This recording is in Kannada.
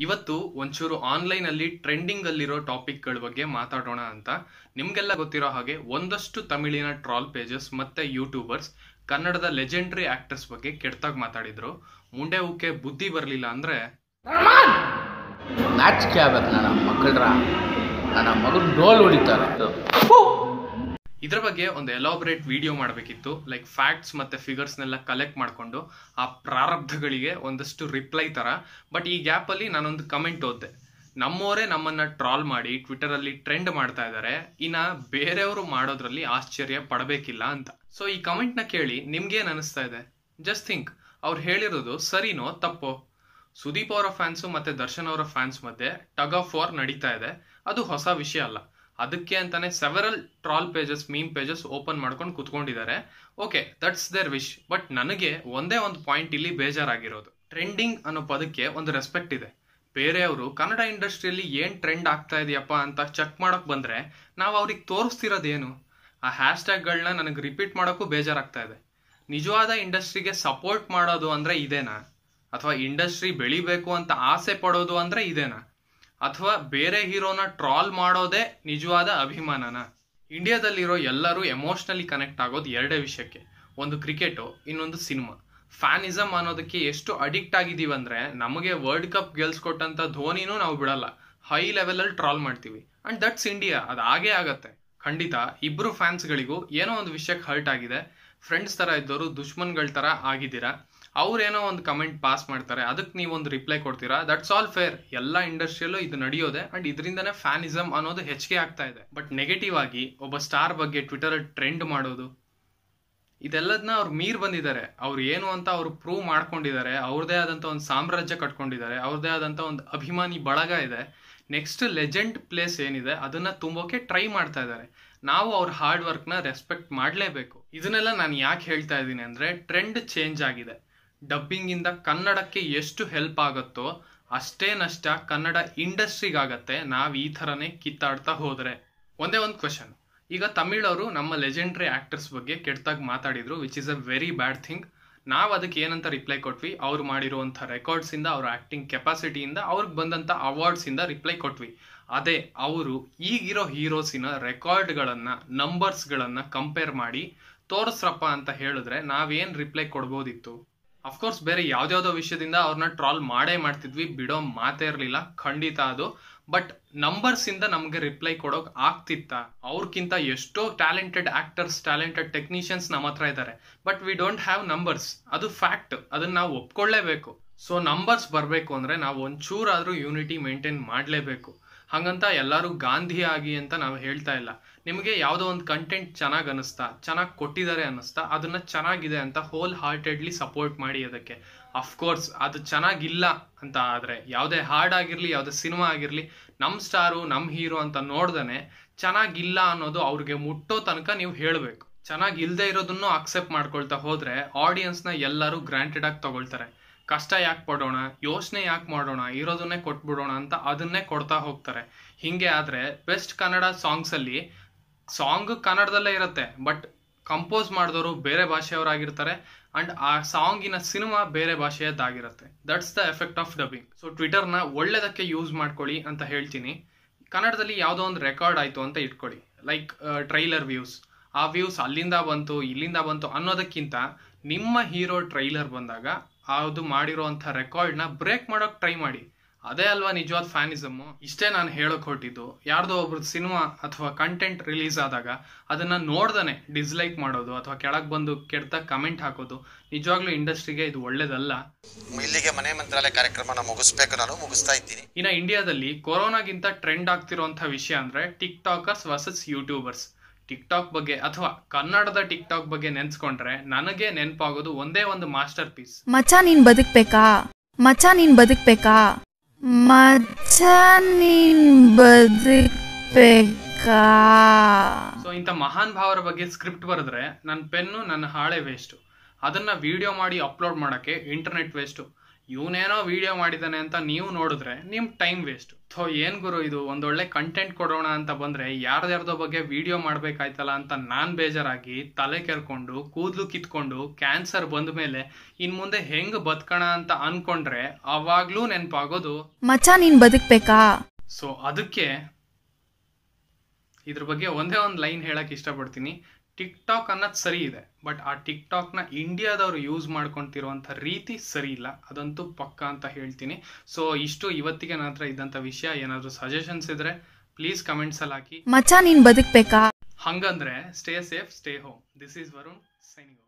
ಇವತ್ತು ಒಂಚೂರು ಆನ್ಲೈನ್ ಅಲ್ಲಿ ಟ್ರೆಂಡಿಂಗ್ ಅಲ್ಲಿರೋ ಟಾಪಿಕ್ ಗಳ ಬಗ್ಗೆ ಮಾತಾಡೋಣ ಅಂತ. ನಿಮ್ಗೆಲ್ಲ ಗೊತ್ತಿರೋ ಹಾಗೆ ಒಂದಷ್ಟು ತಮಿಳಿನ ಟ್ರಾಲ್ ಪೇಜಸ್ ಮತ್ತೆ ಯೂಟ್ಯೂಬರ್ಸ್ ಕನ್ನಡದ ಲೆಜೆಂಡರಿ ಆಕ್ಟರ್ಸ್ ಬಗ್ಗೆ ಕೆಟ್ಟದಾಗಿ ಮಾತಾಡಿದ್ರು. ಮುಂಡೆ ಹೂಕೆ ಬುದ್ಧಿ ಬರಲಿಲ್ಲ ಅಂದ್ರೆ ನಾಚಿಕೆ ಆಗ್ಬೇಕು. ನನ್ನ ಮಕ್ಕಳ್ರ ನನ್ನ ಮಗನ ಡೋಲ್ ಹೊಡಿತಾರೆ. ಇದ್ರ ಬಗ್ಗೆ ಒಂದು ಎಲಾಬ್ರೇಟ್ ವಿಡಿಯೋ ಮಾಡಬೇಕಿತ್ತು. ಲೈಕ್ ಫ್ಯಾಕ್ಟ್ಸ್ ಮತ್ತೆ ಫಿಗರ್ಸ್ನೆಲ್ಲ ಕಲೆಕ್ಟ್ ಮಾಡಿಕೊಂಡು ಆ ಪ್ರಾರಬ್ಧಗಳಿಗೆ ಒಂದಷ್ಟು ರಿಪ್ಲೈ ತರ. ಬಟ್ ಈ ಗ್ಯಾಪ್ ಅಲ್ಲಿ ನಾನೊಂದು ಕಮೆಂಟ್ ಓದ್ದೆ. ನಮ್ಮವರೇ ನಮ್ಮನ್ನ ಟ್ರಾಲ್ ಮಾಡಿ ಟ್ವಿಟರ್ ಅಲ್ಲಿ ಟ್ರೆಂಡ್ ಮಾಡ್ತಾ ಇದ್ದಾರೆ, ಇನ್ನ ಬೇರೆಯವರು ಮಾಡೋದ್ರಲ್ಲಿ ಆಶ್ಚರ್ಯ ಪಡಬೇಕಿಲ್ಲ ಅಂತ. ಸೊ ಈ ಕಮೆಂಟ್ ನ ಕೇಳಿ ನಿಮ್ಗೇನ್ ಅನಿಸ್ತಾ ಇದೆ? ಜಸ್ಟ್ ಥಿಂಕ್, ಅವ್ರು ಹೇಳಿರೋದು ಸರಿನೋ ತಪ್ಪೋ? ಸುದೀಪ್ ಅವರ ಫ್ಯಾನ್ಸು ಮತ್ತೆ ದರ್ಶನ್ ಅವರ ಫ್ಯಾನ್ಸ್ ಮಧ್ಯೆ ಟಗ್ ಆಫ್ ವಾರ್ ನಡೀತಾ ಇದೆ. ಅದು ಹೊಸ ವಿಷಯ ಅಲ್ಲ. ಅದಕ್ಕೆ ಅಂತಾನೆ several troll pages, meme pages open ಮಾಡ್ಕೊಂಡು ಕುತ್ಕೊಂಡಿದ್ದಾರೆ. Okay, that's their wish. But ನನಗೆ ಒಂದೇ ಒಂದು ಪಾಯಿಂಟ್ ಇಲ್ಲಿ ಬೇಜಾರಾಗಿರೋದು, ಟ್ರೆಂಡಿಂಗ್ ಅನ್ನೋ ಪದಕ್ಕೆ ಒಂದು ರೆಸ್ಪೆಕ್ಟ್ ಇದೆ. ಬೇರೆಯವರು ಕನ್ನಡ ಇಂಡಸ್ಟ್ರಿಯಲ್ಲಿ ಏನ್ ಟ್ರೆಂಡ್ ಆಗ್ತಾ ಇದೆಯಪ್ಪ ಅಂತ ಚೆಕ್ ಮಾಡಕ್ ಬಂದ್ರೆ ನಾವು ಅವ್ರಿಗೆ ತೋರಿಸ್ತಿರೋದೇನು? ಆ ಹ್ಯಾಶ್ ಟ್ಯಾಗ್ಗಳನ್ನ ನನಗೆ ರಿಪೀಟ್ ಮಾಡೋಕ್ಕೂ ಬೇಜಾರಾಗ್ತಾ ಇದೆ. ನಿಜವಾದ ಇಂಡಸ್ಟ್ರಿಗೆ ಸಪೋರ್ಟ್ ಮಾಡೋದು ಅಂದ್ರೆ ಇದೇನಾ? ಅಥವಾ ಇಂಡಸ್ಟ್ರಿ ಬೆಳಿಬೇಕು ಅಂತ ಆಸೆ ಪಡೋದು ಅಂದ್ರೆ ಇದೇನಾ? ಅಥವಾ ಬೇರೆ ಹೀರೋನ ಟ್ರಾಲ್ ಮಾಡೋದೇ ನಿಜವಾದ ಅಭಿಮಾನನ? ಇಂಡಿಯಾದಲ್ಲಿರೋ ಎಲ್ಲರೂ ಎಮೋಷನಲಿ ಕನೆಕ್ಟ್ ಆಗೋದು ಎರಡೇ ವಿಷಯಕ್ಕೆ, ಒಂದು ಕ್ರಿಕೆಟು, ಇನ್ನೊಂದು ಸಿನಿಮಾ. ಫ್ಯಾನಿಸಮ್ ಅನ್ನೋದಕ್ಕೆ ಎಷ್ಟು ಅಡಿಕ್ಟ್ ಆಗಿದೀವಿ ಅಂದ್ರೆ ನಮಗೆ ವರ್ಲ್ಡ್ ಕಪ್ ಗೆಲ್ಸ್ಕೊಟ್ಟಂತ ಧೋನಿನೂ ನಾವು ಬಿಡಲ್ಲ, ಹೈ ಲೆವೆಲ್ ಅಲ್ಲಿ ಟ್ರಾಲ್ ಮಾಡ್ತೀವಿ. ಅಂಡ್ ದಟ್ಸ್ ಇಂಡಿಯಾ, ಅದು ಹಾಗೇ ಆಗತ್ತೆ. ಖಂಡಿತ ಇಬ್ರು ಫ್ಯಾನ್ಸ್ಗಳಿಗೂ ಏನೋ ಒಂದು ವಿಷಯಕ್ಕೆ ಹರ್ಟ್ ಆಗಿದೆ. ಫ್ರೆಂಡ್ಸ್ ತರ ಇದ್ದವರು ದುಶ್ಮನ್ಗಳ ತರ ಆಗಿದ್ದೀರಾ. ಅವ್ರೇನೋ ಒಂದು ಕಮೆಂಟ್ ಪಾಸ್ ಮಾಡ್ತಾರೆ, ಅದಕ್ಕೆ ನೀವೊಂದು ರಿಪ್ಲೈ ಕೊಡ್ತೀರಾ. That's all fair. ಎಲ್ಲ ಇಂಡಸ್ಟ್ರಿಯಲ್ಲೂ ಇದು ನಡೆಯೋದೆ. ಅಂಡ್ ಇದರಿಂದನೇ ಫ್ಯಾನಿಸಮ್ ಅನ್ನೋದು ಹೆಚ್ಚಿಗೆ ಆಗ್ತಾ ಇದೆ. ಬಟ್ ನೆಗೆಟಿವ್ ಆಗಿ ಒಬ್ಬ ಸ್ಟಾರ್ ಬಗ್ಗೆ ಟ್ವಿಟರ್ ಟ್ರೆಂಡ್ ಮಾಡೋದು, ಇದೆಲ್ಲದನ್ನ ಅವ್ರು ಮೀರ್ ಬಂದಿದ್ದಾರೆ. ಅವ್ರು ಏನು ಅಂತ ಅವ್ರು ಪ್ರೂವ್ ಮಾಡ್ಕೊಂಡಿದ್ದಾರೆ. ಅವ್ರದೇ ಆದಂತ ಒಂದು ಸಾಮ್ರಾಜ್ಯ ಕಟ್ಕೊಂಡಿದ್ದಾರೆ. ಅವ್ರದೇ ಆದಂತ ಒಂದು ಅಭಿಮಾನಿ ಬಳಗ ಇದೆ. ನೆಕ್ಸ್ಟ್ ಲೆಜೆಂಡ್ ಪ್ಲೇಸ್ ಏನಿದೆ ಅದನ್ನ ತುಂಬೋಕೆ ಟ್ರೈ ಮಾಡ್ತಾ ಇದ್ದಾರೆ. ನಾವು ಅವ್ರ ಹಾರ್ಡ್ ವರ್ಕ್ ನ ರೆಸ್ಪೆಕ್ಟ್ ಮಾಡಲೇಬೇಕು. ಇದನ್ನೆಲ್ಲ ನಾನು ಯಾಕೆ ಹೇಳ್ತಾ ಇದ್ದೀನಿ ಅಂದ್ರೆ, ಟ್ರೆಂಡ್ ಚೇಂಜ್ ಆಗಿದೆ. ಡಬ್ಬಿಂಗ್ ಇಂದ ಕನ್ನಡಕ್ಕೆ ಎಷ್ಟು ಹೆಲ್ಪ್ ಆಗುತ್ತೋ ಅಷ್ಟೇ ನಷ್ಟ ಕನ್ನಡ ಇಂಡಸ್ಟ್ರಿಗಾಗತ್ತೆ ನಾವ್ ಈ ಥರನೇ ಕಿತ್ತಾಡ್ತಾ ಹೋದ್ರೆ. ಒಂದೇ ಒಂದು ಕ್ವೆಶನ್, ಈಗ ತಮಿಳವರು ನಮ್ಮ ಲೆಜೆಂಡರಿ ಆಕ್ಟರ್ಸ್ ಬಗ್ಗೆ ಕೆಟ್ಟದಾಗಿ ಮಾತಾಡಿದ್ರು, which is a very bad thing. ನಾವು ಅದಕ್ಕೆ ಏನಂತ ರಿಪ್ಲೈ ಕೊಟ್ವಿ? ಅವ್ರು ಮಾಡಿರುವಂಥ ರೆಕಾರ್ಡ್ಸ್ ಇಂದ, ಅವ್ರ ಆಕ್ಟಿಂಗ್ ಕೆಪಾಸಿಟಿಯಿಂದ, ಅವ್ರಿಗೆ ಬಂದಂತ ಅವಾರ್ಡ್ಸ್ ಇಂದ ರಿಪ್ಲೈ ಕೊಟ್ವಿ. ಅದೇ ಅವರು ಈಗಿರೋ ಹೀರೋಸಿನ ರೆಕಾರ್ಡ್ಗಳನ್ನ, ನಂಬರ್ಸ್ಗಳನ್ನ ಕಂಪೇರ್ ಮಾಡಿ ತೋರಿಸ್ರಪ್ಪ ಅಂತ ಹೇಳಿದ್ರೆ ನಾವೇನ್ ರಿಪ್ಲೈ ಕೊಡ್ಬೋದಿತ್ತು? ಅಫ್ಕೋರ್ಸ್ ಬೇರೆ ಯಾವ್ದಾವ್ದೋ ವಿಷಯದಿಂದ ಅವ್ರನ್ನ ಟ್ರಾಲ್ ಮಾಡೇ ಮಾಡ್ತಿದ್ವಿ, ಬಿಡೋ ಮಾತೇ ಇರಲಿಲ್ಲ, ಖಂಡಿತ ಅದು. ಬಟ್ ನಂಬರ್ಸ್ ಇಂದ ನಮ್ಗೆ ರಿಪ್ಲೈ ಕೊಡೋಕ್ ಆಗ್ತಿತ್ತ? ಅವ್ರಕ್ಕಿಂತ ಎಷ್ಟೋ ಟ್ಯಾಲೆಂಟೆಡ್ ಆಕ್ಟರ್ಸ್, ಟ್ಯಾಲೆಂಟೆಡ್ ಟೆಕ್ನಿಷಿಯನ್ಸ್ ನಮ್ಮ ಹತ್ರ ಇದ್ದಾರೆ. But we don't have numbers. ಅದು ಫ್ಯಾಕ್ಟ್, ಅದನ್ನ ನಾವು ಒಪ್ಕೊಳ್ಳೇಬೇಕು. ಸೊ ನಂಬರ್ಸ್ ಬರಬೇಕು ಅಂದ್ರೆ ನಾವು ಒಂಚೂರಾದ್ರೂ ಯೂನಿಟಿ ಮೇಂಟೈನ್ ಮಾಡಲೇಬೇಕು. ಹಂಗಂತ ಎಲ್ಲರೂ ಗಾಂಧಿ ಆಗಿ ಅಂತ ನಾವು ಹೇಳ್ತಾ ಇಲ್ಲ. ನಿಮಗೆ ಯಾವುದೋ ಒಂದು ಕಂಟೆಂಟ್ ಚೆನ್ನಾಗಿ ಅನಿಸ್ತಾ, ಚೆನ್ನಾಗಿ ಕೊಟ್ಟಿದ್ದಾರೆ ಅನ್ನಿಸ್ತಾ, ಅದನ್ನ ಚೆನ್ನಾಗಿದೆ ಅಂತ ಹೋಲ್ ಹಾರ್ಟೆಡ್ಲಿ ಸಪೋರ್ಟ್ ಮಾಡಿ. ಅದಕ್ಕೆ ಅಫ್ಕೋರ್ಸ್ ಅದು ಚೆನ್ನಾಗಿಲ್ಲ ಅಂತ ಆದ್ರೆ, ಯಾವುದೇ ಹಾಡ್ ಆಗಿರ್ಲಿ, ಯಾವುದೇ ಸಿನಿಮಾ ಆಗಿರ್ಲಿ, ನಮ್ ಸ್ಟಾರು, ನಮ್ ಹೀರೋ ಅಂತ ನೋಡ್ದೇನೆ ಚೆನ್ನಾಗಿಲ್ಲ ಅನ್ನೋದು ಅವ್ರಿಗೆ ಮುಟ್ಟೋ ತನಕ ನೀವು ಹೇಳ್ಬೇಕು. ಚೆನ್ನಾಗಿಲ್ದೇ ಇರೋದನ್ನು ಅಕ್ಸೆಪ್ಟ್ ಮಾಡ್ಕೊಳ್ತಾ ಹೋದ್ರೆ ಆಡಿಯನ್ಸ್ನ ಎಲ್ಲರೂ ಗ್ರಾಂಟೆಡ್ ಆಗಿ ತಗೊಳ್ತಾರೆ. ಕಷ್ಟ ಯಾಕೆ ಪಡೋಣ, ಯೋಚನೆ ಯಾಕೆ ಮಾಡೋಣ, ಇರೋದನ್ನೇ ಕೊಟ್ಬಿಡೋಣ ಅಂತ ಅದನ್ನೇ ಕೊಡ್ತಾ ಹೋಗ್ತಾರೆ. ಹಿಂಗೆ ಆದ್ರೆ ಬೆಸ್ಟ್ ಕನ್ನಡ ಸಾಂಗ್ಸ್ ಅಲ್ಲಿ ಸಾಂಗ್ ಕನ್ನಡದಲ್ಲೇ ಇರುತ್ತೆ, ಬಟ್ ಕಂಪೋಸ್ ಮಾಡಿದವರು ಬೇರೆ ಭಾಷೆಯವರಾಗಿರ್ತಾರೆ. ಅಂಡ್ ಆ ಸಾಂಗಿನ ಸಿನಿಮಾ ಬೇರೆ ಭಾಷೆಯದ್ದಾಗಿರುತ್ತೆ. That's the effect of dubbing. So ಟ್ವಿಟರ್ನ ಒಳ್ಳೆದಕ್ಕೆ ಯೂಸ್ ಮಾಡ್ಕೊಳ್ಳಿ ಅಂತ ಹೇಳ್ತೀನಿ. ಕನ್ನಡದಲ್ಲಿ ಯಾವುದೋ ಒಂದು ರೆಕಾರ್ಡ್ ಆಯ್ತು ಅಂತ ಇಟ್ಕೊಳ್ಳಿ, ಲೈಕ್ ಟ್ರೈಲರ್ ವ್ಯೂಸ್. ಆ ವ್ಯೂಸ್ ಅಲ್ಲಿಂದ ಬಂತು, ಇಲ್ಲಿಂದ ಬಂತು ಅನ್ನೋದಕ್ಕಿಂತ ನಿಮ್ಮ ಹೀರೋ ಟ್ರೈಲರ್ ಬಂದಾಗ ಅದು ಮಾಡಿರೋಂಥ ರೆಕಾರ್ಡ್ನ ಬ್ರೇಕ್ ಮಾಡೋಕೆ ಟ್ರೈ ಮಾಡಿ. ಅದೇ ಅಲ್ವಾ ನಿಜವಾದ ಫ್ಯಾನಿಸಮ್. ಇಷ್ಟೇ ನಾನು ಹೇಳೋಕೆ ಹೊರಟಿದ್ದು. ಯಾರ್ದೋ ಒಬ್ರದ್ದು ಸಿನಿಮಾ ಅಥವಾ ಕಂಟೆಂಟ್ ರಿಲೀಸ್ ಆದಾಗ ಅದನ್ನ ನೋಡ್ದಾನೆ ಡಿಸ್ಲೈಕ್ ಮಾಡೋದು ಅಥವಾ ಕೆಳಗೆ ಬಂದು ಕೆಟ್ಟದಾಗ ಕಮೆಂಟ್ ಹಾಕೋದು ನಿಜವಾಗ್ಲೂ ಇಂಡಸ್ಟ್ರಿಗೆ ಇದು ಒಳ್ಳೇದಲ್ಲ. ಇಲ್ಲಿಗೆ ಮನೆ ಮಂತ್ರಾಲಯ ಕಾರ್ಯಕ್ರಮನ ಮುಗಿಸ್ಬೇಕು, ನಾನು ಮುಗಿಸ್ತಾ ಇದ್ದೀನಿ. ಇನ್ನು ಇಂಡಿಯಾದಲ್ಲಿ ಕೊರೋನಾಗಿಂತ ಟ್ರೆಂಡ್ ಆಗ್ತಿರೋಂಥ ವಿಷಯ ಅಂದ್ರೆ TikTokers versus YouTubers. TikTok ಬಗ್ಗೆ ಅಥವಾ ಕನ್ನಡದ ಟಿಕ್ ಟಾಕ್ ಬಗ್ಗೆ ನೆನ್ಸ್ಕೊಂಡ್ರೆ ನನಗೆ ನೆನಪಾಗೋದು ಒಂದೇ ಒಂದು ಮಾಸ್ಟರ್ ಪೀಸ್. ಮಚ್ಚ ನೀನ್ ಬದುಕ್ಬೇಕಾ, ಮಚ್ಚ ನೀನ್ ಬದುಕ್ಬೇಕಾ, ಮಚ್ಚ ನೀನ್ ಬದುಕ್ಬೇಕಾ. ಸೊ ಇಂಥ ಮಹಾನ್ ಭಾವರ ಬಗ್ಗೆ ಸ್ಕ್ರಿಪ್ಟ್ ಬರೆದ್ರೆ ನನ್ನ ಪೆನ್ನು, ನನ್ನ ಹಾಳೆ ವೇಸ್ಟು. ಅದನ್ನ ವಿಡಿಯೋ ಮಾಡಿ ಅಪ್ಲೋಡ್ ಮಾಡಕ್ಕೆ ಇಂಟರ್ನೆಟ್ ವೇಸ್ಟು. ಇವನೇನೋ ವಿಡಿಯೋ ಮಾಡಿದಾನೆ ಅಂತ ನೀವು ನೋಡಿದ್ರೆ ನಿಮ್ ಟೈಮ್ ವೇಸ್ಟ್. ಥೋ ಏನ್ ಗುರು ಇದು, ಒಂದೊಳ್ಳೆ ಕಂಟೆಂಟ್ ಕೊಡೋಣ ಅಂತ ಬಂದ್ರೆ ಯಾರ್ದಾರ್ದೋ ಬಗ್ಗೆ ವಿಡಿಯೋ ಮಾಡ್ಬೇಕಾಯ್ತಲ್ಲ ಅಂತ ನಾನ್ ಬೇಜಾರಾಗಿ ತಲೆ ಕೆರ್ಕೊಂಡು ಕೂದ್ಲು ಕಿತ್ಕೊಂಡು ಕ್ಯಾನ್ಸರ್ ಬಂದ ಮೇಲೆ ಇನ್ ಮುಂದೆ ಹೆಂಗ್ ಬದುಕೋಣ ಅಂತ ಅನ್ಕೊಂಡ್ರೆ ಅವಾಗ್ಲೂ ನೆನ್ಪಾಗೋದು ಮಚ್ಚ ನೀನ್ ಬದುಕ್ಬೇಕಾ. ಸೊ ಅದಕ್ಕೆ ಇದ್ರ ಬಗ್ಗೆ ಒಂದೇ ಒಂದು ಲೈನ್ ಹೇಳಕ್ ಇಷ್ಟಪಡ್ತೀನಿ. ಟಿಕ್ ಟಾಕ್ ಅನ್ನೋದು ಸರಿ ಇದೆ, ಬಟ್ ಆ ಟಿಕ್ ಟಾಕ್ನ ಇಂಡಿಯಾದವ್ರು ಯೂಸ್ ಮಾಡ್ಕೊಂತಿರುವಂಥ ರೀತಿ ಸರಿ ಇಲ್ಲ, ಅದಂತೂ ಪಕ್ಕ ಅಂತ ಹೇಳ್ತೀನಿ. ಸೊ ಇಷ್ಟು ಇವತ್ತಿಗೆ ನನ್ನ ಹತ್ರ ಇದ್ದಂಥ ವಿಷಯ. ಏನಾದರೂ ಸಜೆಷನ್ಸ್ ಇದ್ರೆ ಪ್ಲೀಸ್ ಕಮೆಂಟ್ಸಲ್ಲಿ ಹಾಕಿ. ಮಚ್ಚ ನೀನ್ ಬದುಕ್ಬೇಕಾ. ಹಂಗಂದ್ರೆ stay safe, stay home. This is Varun signing.